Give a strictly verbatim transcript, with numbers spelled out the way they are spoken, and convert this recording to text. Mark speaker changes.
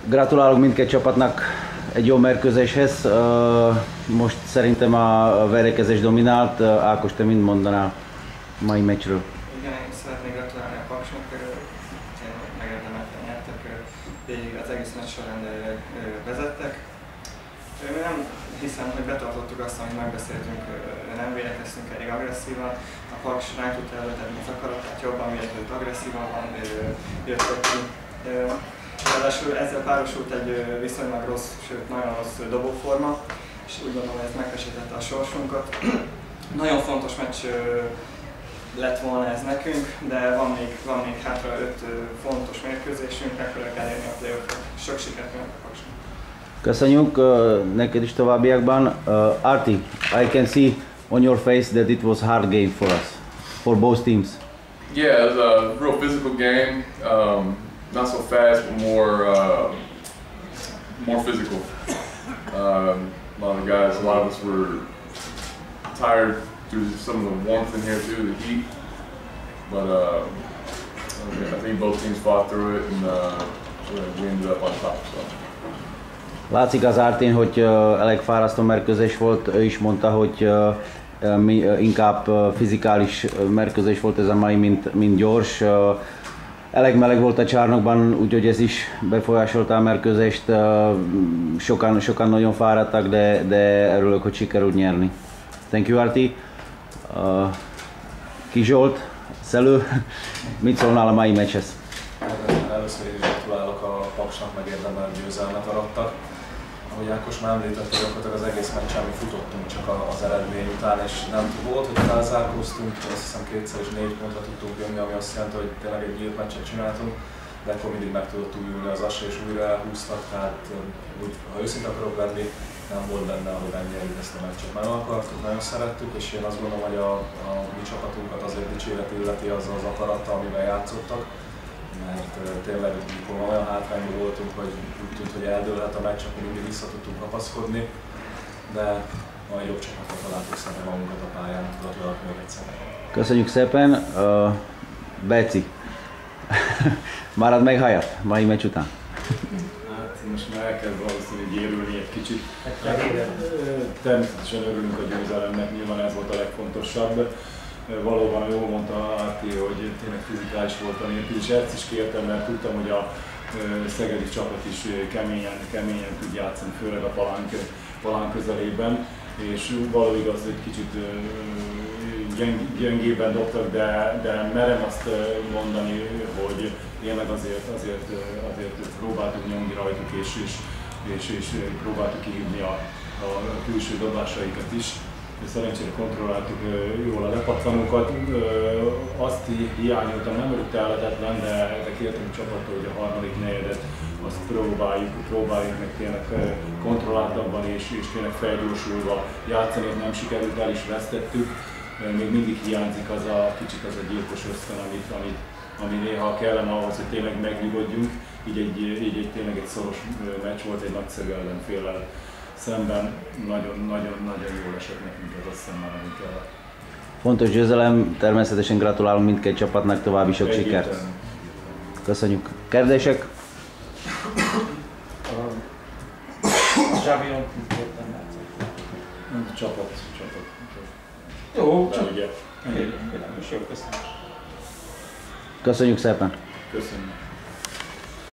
Speaker 1: Gratulálok mindkét csapatnak egy jó mérkőzéshez. Most szerintem a védekezés dominált. Ákos, te mind mondanál mai meccsről?
Speaker 2: Igen, én szeretnék gratulálni a Paksnak, megérdemelten nyertek, végig az egész meccs során vezettek. Nem hiszem, hogy betartottuk azt, amit megbeszéltünk, nem védekeztünk elég agresszívan. A Paks ránk tudta előtenni az akaratát, jobban védekezett, agresszívan jöttök ki. Ráadásul ezzel párosult egy viszonylag rossz, sőt nagyon rossz dobóforma, és úgy gondolom, hogy ez megfesítette a sorsunkat. Nagyon fontos meccs lett volna ez nekünk, de van még, van még hátra öt fontos mérkőzésünk, meg fogjuk elérni a play-offot. Sok sikert kívánok a Paksnak!
Speaker 1: Köszönjük neked is továbbiakban. Uh, Arti, I can see on your face that it was a hard game for us, for both teams.
Speaker 3: Yeah, it was a real physical game. Um, not so fast, but more uh, more physical. Um, a lot of the guys, a lot of us were tired due to some of the warmth in here too, the heat. But uh, I think both teams fought through it, and uh, we ended up on top. So.
Speaker 1: Látszik az Artin, hogy uh, elég fárasztó mérkőzés volt. Ő is mondta, hogy uh, mi, uh, inkább uh, fizikális mérkőzés volt ez a mai, mint, mint gyors. Uh, elég meleg volt a csarnokban, úgyhogy ez is befolyásolta a mérkőzést. Uh, sokan, sokan nagyon fáradtak, de, de örülök, hogy sikerült nyerni. Thank you, Arti. Uh, Kizsolt, Szelő, mit szólnál a mai meccshez?
Speaker 4: Először is gratulálok a Paksnak, megérdemelt győzelmet arattak. Ahogy Ákos már említette, gyakorlatilag az egész meccsen mi futottunk csak az eredmény után, és nem volt, hogy felzárkóztunk, azt hiszem kétszer is négy pontra tudtunk jönni, ami azt jelenti, hogy tényleg egy nyílt meccset csináltunk, de akkor mindig meg tudott újulni az assa, és újra elhúztak, tehát úgy, ha őszinte akarok lenni, nem volt benne, hogy megnyerjük ezt a meccset. Nagyon akartuk, nagyon szerettük, és én azt gondolom, hogy a, a mi csapatunkat azért dicséret illeti azzal az akarattal, amivel játszottak. Mert tényleg, mikor olyan hátrányban voltunk, hogy úgy tűnt, hogy eldőlhet a meccs, akkor mindig vissza tudtunk kapaszkodni, de a jobb csapatot találtuk szerintem magunkat a pályán, gratulálok még egyszer.
Speaker 1: Köszönjük szépen! Uh, Beci, marad meg hajat mai meccs után?
Speaker 5: Hát most már elkezd valószínűleg érülni egy kicsit. Természetesen örülünk a győzelemnek, nyilván ez volt a legfontosabb. Valóban jól mondta Arti, hogy tényleg fizikális volt a mérkőzés, ezt is kértem, mert tudtam, hogy a szegedi csapat is keményen, keményen tud játszani, főleg a palánk, palánk közelében, és való igaz, hogy kicsit gyeng, gyengében dobtak, de, de merem azt mondani, hogy tényleg azért, azért, azért próbáltuk nyomni rajtuk, és, és, és, és próbáltuk kihívni a, a külső dobásaikat is. Szerencsére kontrolláltuk jól a lepattanókat, azt hiányoltam, nem volt tehetetlen, de, de kértünk csapattól, hogy a harmadik negyedet azt próbáljuk, próbáljuk meg tényleg kontrolláltabban és, és tényleg felgyorsulva játszani, nem sikerült, el is vesztettük. Még mindig hiányzik az a kicsit az a gyilkos ösztön, amit, amit, ami néha kellene ahhoz, hogy tényleg megnyugodjunk. Így egy, így egy tényleg egy szoros meccs volt, egy nagyszerű ellenféllel szemben, nagyon-nagyon jól esett nekünk ez, azt hiszem már nem kell.
Speaker 1: Fontos győzelem, természetesen gratulálunk mindkét csapatnak, további sok sikert. Köszönjük. Kérdések?
Speaker 6: Zsávion
Speaker 5: Csapat, csapat.
Speaker 6: Jó,
Speaker 5: csak ugye.
Speaker 6: Köszönjük.
Speaker 1: Köszönjük szépen.
Speaker 5: Köszönjük.